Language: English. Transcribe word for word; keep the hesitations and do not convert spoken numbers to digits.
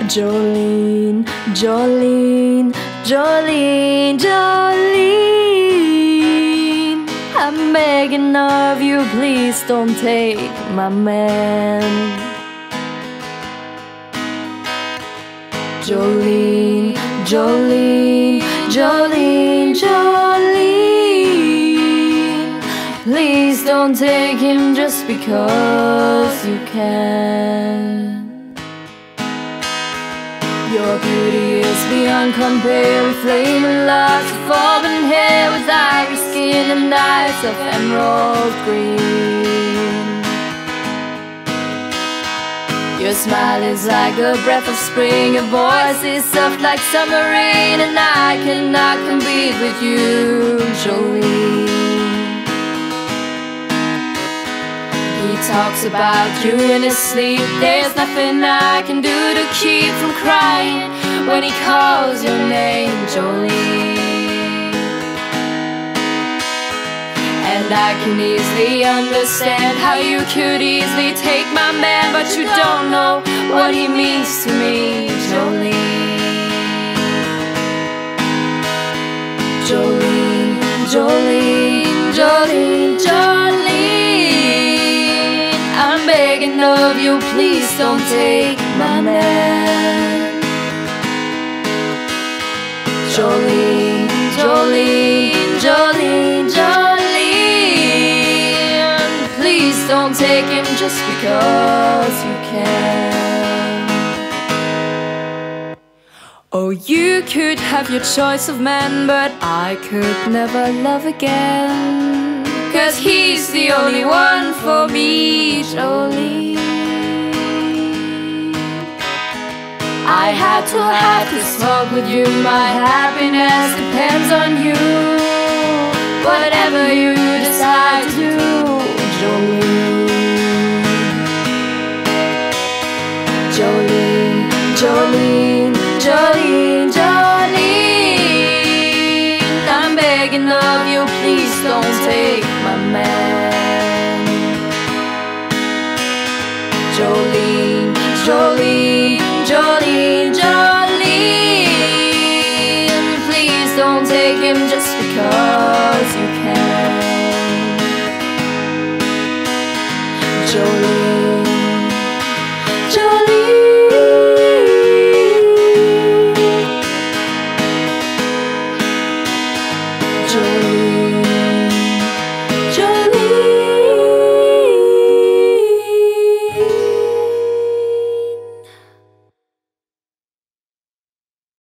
Jolene, Jolene, Jolene, Jolene, I'm begging of you, please don't take my man. Jolene, Jolene, Jolene, Jolene, please don't take him just because you can. Your beauty is beyond compare, with flaming locks of auburn hair, with ivory skin and eyes of emerald green. Your smile is like a breath of spring, your voice is soft like summer rain, and I cannot compete with you, Jolene. He talks about you in his sleep, there's nothing I can do to keep from crying when he calls your name, Jolene. And I can easily understand how you could easily take my man, but you don't know what he means to me, Jolene. Jolene, Jolene, Jolene, Jolene, I'm begging of you, please don't take my man. Jolene, Jolene, Jolene, Jolene, please don't take him just because you can. Oh, you could have your choice of men, but I could never love again, 'cause he's the only one for me, Jolene. I had to have this talk with you, my happiness depends on you. Whatever you decide to do, Jolene. Jolene, Jolene, Jolene, Jolene, I'm begging of you, please don't take my man. Jolene, Jolene, Jolene, Jolene, please don't take him just because you can. Jolene, Jolene, Jolene.